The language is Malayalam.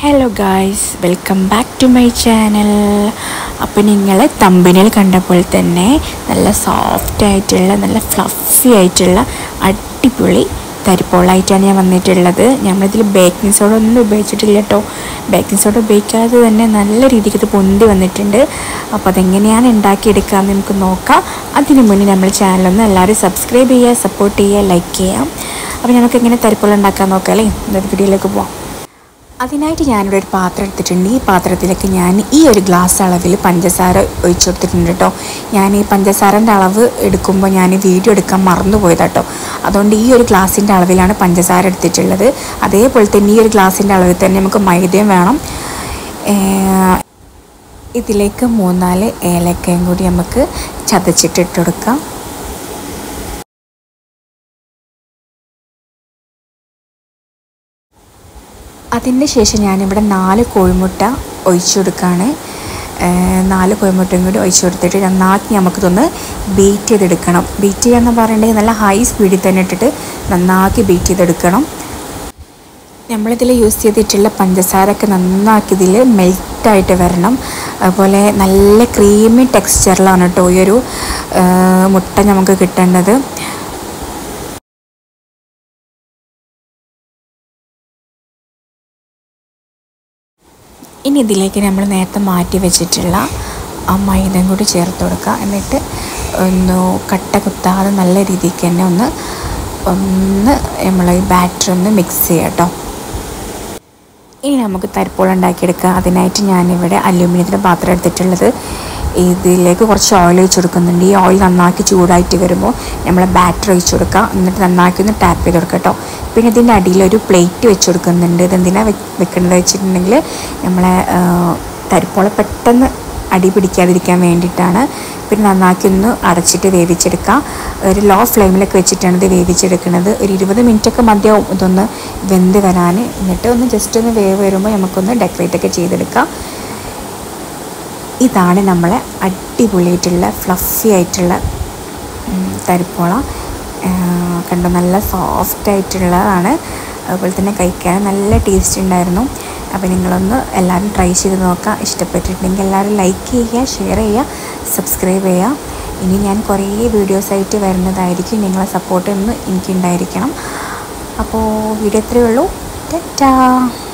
Hello guys, welcome back to my channel. അപ്പോൾ നിങ്ങൾ തമ്പനിയിൽ കണ്ടപ്പോൾ തന്നെ നല്ല സോഫ്റ്റ് ആയിട്ടുള്ള നല്ല ഫ്ലഫി ആയിട്ടുള്ള അടിപൊളി തരിപ്പോളായിട്ടാണ് ഞാൻ വന്നിട്ടുള്ളത്. നമ്മളിതിൽ ബേക്കിംഗ് സോഡ ഒന്നും ഉപയോഗിച്ചിട്ടില്ല കേട്ടോ. ബേക്കിംഗ് സോഡ ഉപയോഗിക്കാതെ തന്നെ നല്ല രീതിക്ക് ഇത് പൊന്തി വന്നിട്ടുണ്ട്. അപ്പോൾ അതെങ്ങനെയാണ് ഉണ്ടാക്കിയെടുക്കാമെന്ന് നമുക്ക് നോക്കാം. അതിന് മുന്നേ നമ്മൾ ചാനലൊന്ന് എല്ലാവരും സബ്സ്ക്രൈബ് ചെയ്യുക, സപ്പോർട്ട് ചെയ്യുക, ലൈക്ക് ചെയ്യാം. അപ്പോൾ നമുക്ക് എങ്ങനെ തരിപ്പോള ഉണ്ടാക്കാൻ നോക്കാം അല്ലേ. ഇന്നത്തെ വീഡിയോയിലേക്ക് പോവാം. അതിനായിട്ട് ഞാനിവിടെ ഒരു പാത്രം എടുത്തിട്ടുണ്ട്. ഈ പാത്രത്തിലേക്ക് ഞാൻ ഈ ഒരു ഗ്ലാസ് അളവിൽ പഞ്ചസാര ഒഴിച്ചു കൊടുത്തിട്ടുണ്ട് കേട്ടോ. ഞാൻ ഈ പഞ്ചസാരൻ്റെ അളവ് എടുക്കുമ്പോൾ ഞാൻ വീഡിയോ എടുക്കാൻ മറന്നുപോയതാട്ടോ. അതുകൊണ്ട് ഈ ഒരു ഗ്ലാസിൻ്റെ അളവിലാണ് പഞ്ചസാര എടുത്തിട്ടുള്ളത്. അതേപോലെ തന്നെ ഈ ഒരു ഗ്ലാസിൻ്റെ അളവിൽ തന്നെ നമുക്ക് മൈദയും വേണം. ഇതിലേക്ക് 3-4 ഏലക്കയും കൂടി നമുക്ക് ചതച്ചിട്ടിട്ട് കൊടുക്കാം. അതിൻ്റെ ശേഷം ഞാനിവിടെ 4 കോഴിമുട്ട ഒഴിച്ചു കൊടുക്കുകയാണ്. 4 കോഴിമുട്ടയും കൂടി ഒഴിച്ചു കൊടുത്തിട്ട് നന്നാക്കി നമുക്കിതൊന്ന് ബീറ്റ് ചെയ്തെടുക്കണം. ബീറ്റ് ചെയ്യാന്ന് പറയണമെങ്കിൽ നല്ല ഹൈ സ്പീഡിൽ തന്നെ ഇട്ടിട്ട് നന്നാക്കി ബീറ്റ് ചെയ്തെടുക്കണം. നമ്മളിതിൽ യൂസ് ചെയ്തിട്ടുള്ള പഞ്ചസാരയൊക്കെ നന്നാക്കി ഇതിൽ മെൽറ്റായിട്ട് വരണം. അതുപോലെ നല്ല ക്രീമി ടെക്സ്ചറിലാണ് കേട്ടോ ഈ ഒരു മുട്ട നമുക്ക് കിട്ടേണ്ടത്. ഇനി ഇതിലേക്ക് നമ്മൾ നേരത്തെ മാറ്റി വെച്ചിട്ടുള്ള ആ മൈദയും കൂടി ചേർത്ത് കൊടുക്കുക. എന്നിട്ട് ഒന്ന് കട്ട കുത്താതെ നല്ല രീതിക്ക് തന്നെ ഒന്ന് നമ്മൾ ഈ ബാറ്റർ ഒന്ന് മിക്സ് ചെയ്യാം കേട്ടോ. ഇനി നമുക്ക് തരിപ്പോള ഉണ്ടാക്കിയെടുക്കുക. അതിനായിട്ട് ഞാനിവിടെ അലൂമിനിയത്തിൻ്റെ പാത്രം എടുത്തിട്ടുള്ളത്. ഇതിലേക്ക് കുറച്ച് ഓയിൽ ഒഴിച്ച് കൊടുക്കുന്നുണ്ട്. ഈ ഓയിൽ നന്നാക്കി ചൂടായിട്ട് വരുമ്പോൾ നമ്മൾ ബാറ്റർ ഒഴിച്ച് കൊടുക്കുക. എന്നിട്ട് നന്നാക്കി ഒന്ന് ടാപ്പ് ചെയ്ത് കൊടുക്കുക കേട്ടോ. പിന്നെ ഇതിൻ്റെ അടിയിലൊരു പ്ലേറ്റ് വെച്ച് കൊടുക്കുന്നുണ്ട്. ഇതെന്തിനാണ് വെക്കുന്നത് വെച്ചിട്ടുണ്ടെങ്കിൽ നമ്മളെ തരിപ്പോള പെട്ടെന്ന് അടി പിടിക്കാതിരിക്കാൻ വേണ്ടിയിട്ടാണ്. പിന്നെ നന്നാക്കി ഒന്ന് അടച്ചിട്ട് വേവിച്ചെടുക്കാം. ഒരു ലോ ഫ്ലെയിമിലൊക്കെ വെച്ചിട്ടാണ് ഇത് വേവിച്ചെടുക്കുന്നത്. ഒരു 20 മിനിറ്റൊക്കെ മതിയാവും ഇതൊന്ന് വെന്ത് വരാൻ. എന്നിട്ട് ഒന്ന് ജസ്റ്റ് ഒന്ന് വേവ് വരുമ്പോൾ നമുക്കൊന്ന് ഡെക്കറേറ്റൊക്കെ ചെയ്തെടുക്കാം. ഇതാണ് നമ്മളെ അടിപൊളിയായിട്ടുള്ള ഫ്ലഫി ആയിട്ടുള്ള തരിപ്പോള. കണ്ടോ, നല്ല സോഫ്റ്റ് ആയിട്ടുള്ളതാണ്. അതുപോലെ തന്നെ കഴിക്കാൻ നല്ല ടേസ്റ്റ് ഉണ്ടായിരുന്നു. അപ്പോൾ നിങ്ങളൊന്ന് എല്ലാവരും ട്രൈ ചെയ്ത് നോക്കുക. ഇഷ്ടപ്പെട്ടിട്ടുണ്ടെങ്കിൽ എല്ലാവരും ലൈക്ക് ചെയ്യുക, ഷെയർ ചെയ്യുക, സബ്സ്ക്രൈബ് ചെയ്യുക. ഇനി ഞാൻ കുറേ വീഡിയോസായിട്ട് വരുന്നതായിരിക്കും. നിങ്ങളെ സപ്പോർട്ട് ഒന്ന് എനിക്കുണ്ടായിരിക്കണം. അപ്പോൾ വീഡിയോ ഇത്രയേ ഉള്ളൂ. ടാറ്റാ.